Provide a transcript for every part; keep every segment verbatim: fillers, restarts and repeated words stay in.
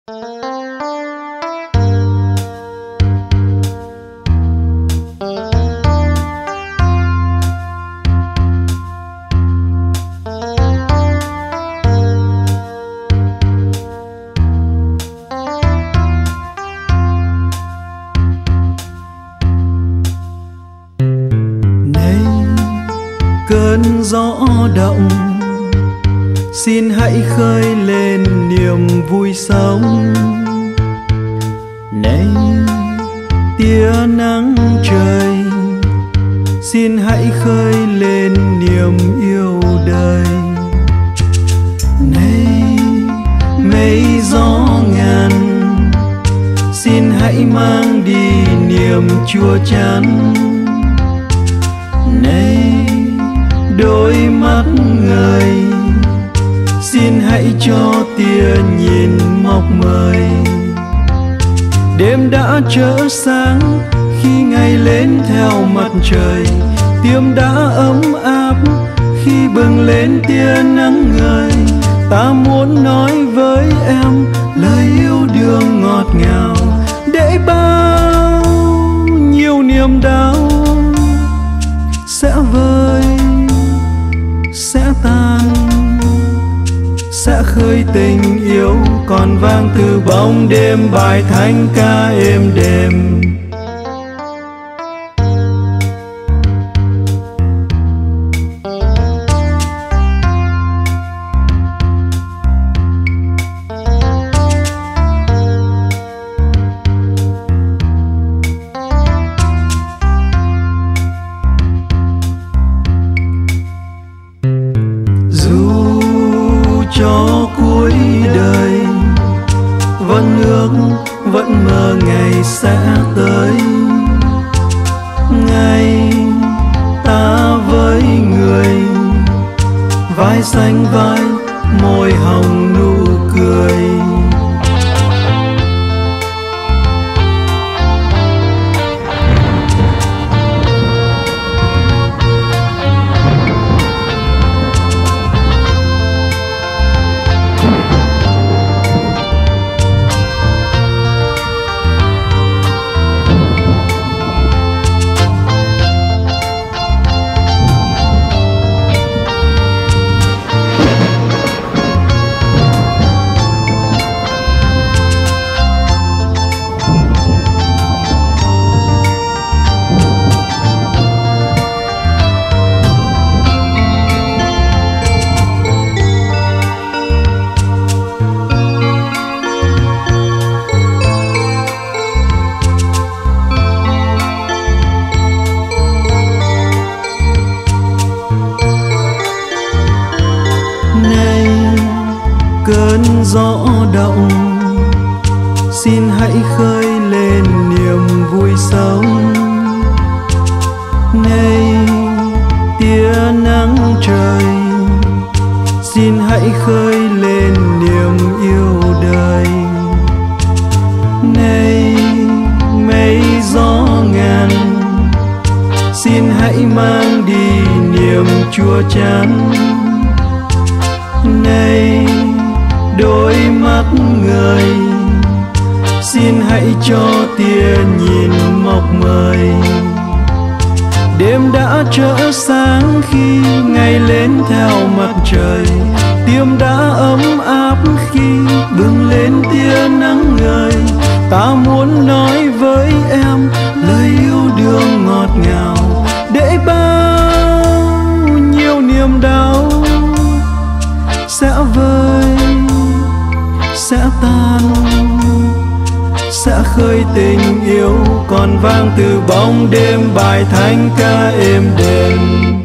Cơn gió động xin hãy khơi lên niềm vui sống. Này tia nắng trời xin hãy khơi lên niềm yêu đời. Này mây gió ngàn xin hãy mang đi niềm chua chán. Này đôi mắt người xin hãy cho tia nhìn mọc mời. Đêm đã trở sáng khi ngày lên theo mặt trời. Tim đã ấm áp khi bừng lên tia nắng ngời. Ta muốn nói với em lời yêu đương ngọt ngào, để bao nhiêu niềm đau sẽ vơi, sẽ tan, sẽ khơi tình yêu còn vang từ bóng đêm bài thánh ca êm đềm. Cho cuối đời vẫn ước vẫn mơ ngày sẽ tới, ngày ta với người vai xanh vai môi hồng nụ cười. Cơn gió động xin hãy khơi lên niềm vui sống. Này tia nắng trời xin hãy khơi lên niềm yêu đời. Này mây gió ngàn xin hãy mang đi niềm chua chán. Này đôi mắt người xin hãy cho tia nhìn mọc mời. Đêm đã trở sáng khi ngày lên theo mặt trời. Tim đã ấm áp khi bừng lên tia nắng ngời. Ta muốn nói với em lời yêu đương ngọt ngào, để bao nhiêu niềm đau sẽ vơi, sẽ tan, sẽ khơi tình yêu còn vang từ bóng đêm bài thánh ca êm đềm.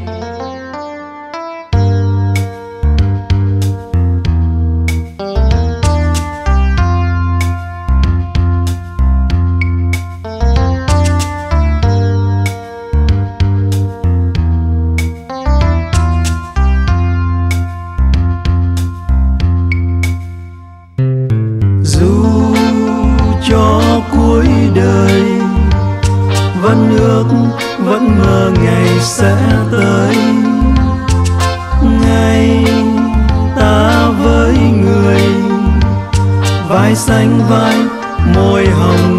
Cho cuối đời vẫn ước vẫn mơ ngày sẽ tới, ngày ta với người vai vai sánh vai, môi hồng